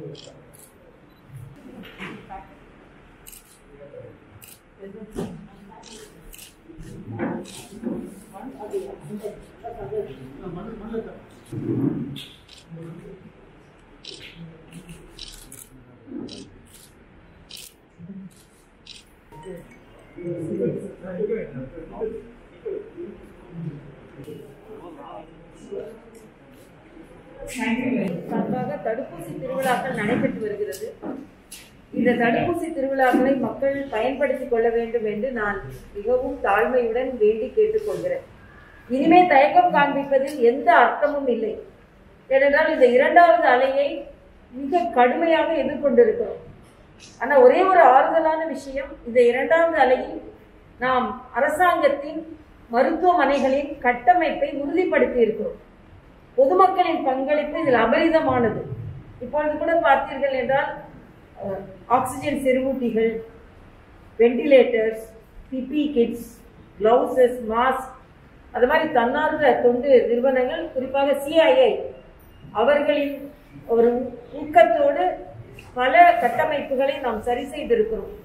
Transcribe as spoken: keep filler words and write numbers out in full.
சார்பாக தடுப்பூசி திருவிழாக்கள் நடைபெற்று வருகிறது. இந்த தடுப்பூசி திருவிழாக்களை மக்கள் பயன்படுத்திக் கொள்ள வேண்டும் என்று நான் மிகவும் தாழ்மையுடன் வேண்டி கேட்டுக்கொள்கிறேன். இனிமே தயக்கம் காண்பிப்பதில் எந்த அர்த்தமும் இல்லை. ஏனென்றால் இந்த இரண்டாவது அலையை மிக கடுமையாக எதிர்கொண்டிருக்கிறோம். ஆனால் ஒரே ஒரு ஆறுதலான விஷயம், இந்த இரண்டாவது அலையில் நாம் அரசாங்கத்தின் மருத்துவமனைகளின் கட்டமைப்பை உறுதிப்படுத்தி இருக்கிறோம். பொதுமக்களின் பங்களிப்பு இதில் அபரிதமானது. இப்பொழுது கூட பார்த்தீர்கள் என்றால் ஆக்சிஜன் செறிவூட்டிகள், ventilators, PPE kits, gloves, mask, அது மாதிரி தன்னார்வ தொண்டு நிறுவனங்கள், குறிப்பாக சிஐஐ அவர்களின் ஒரு ஊக்கத்தோடு பல கட்டமைப்புகளை நாம் சரி செய்திருக்கிறோம்.